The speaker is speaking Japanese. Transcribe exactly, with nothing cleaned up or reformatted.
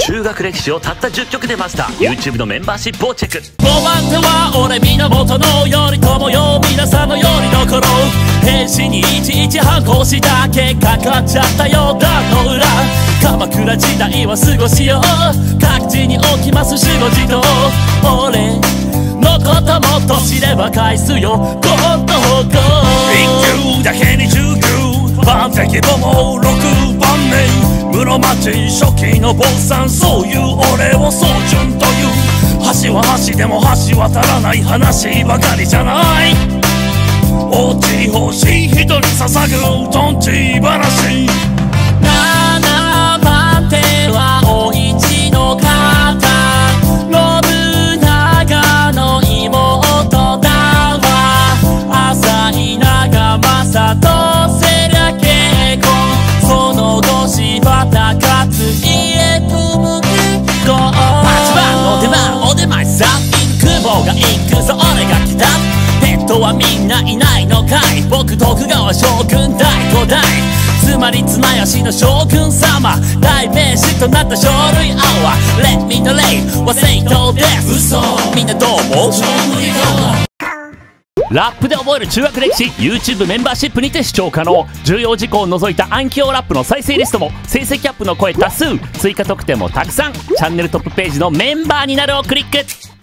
中学歴史をたったじゅっきょくでマスター。 YouTube のメンバーシップをチェック。 ごばん手は俺源の頼朝よ、皆さんのよりどころ。兵士にいちいち反抗した結果勝っちゃったよ壇の裏。鎌倉時代は過ごしよう、各地に起きます守護児童。俺のこともっと知れば返すよこの方向。一級だけにじゅうきゅう番敵母もろくばんめ、室町初期の坊さん、そういう俺を宗順という。橋は橋でも橋渡らない話ばかりじゃない。落ち欲しい人に捧ぐとんち話。ななばん手はお市の方、信長の妹だわ。浅井長政とせりゃ結婚、その後柴田勝家と向こう。八番お手番お出前さん、久保が行くぞ俺が来た。ペットはみんないないのかい、僕徳川将軍第五代、つまり綱吉の将軍様、代名詞となった書類青は Let me know は正当です。嘘みんなどう思う？ラップで覚える中学歴史 YouTube メンバーシップにて視聴可能。重要事項を除いた暗記用ラップの再生リストも、成績アップの声多数、追加特典もたくさん。チャンネルトップページのメンバーになるをクリック。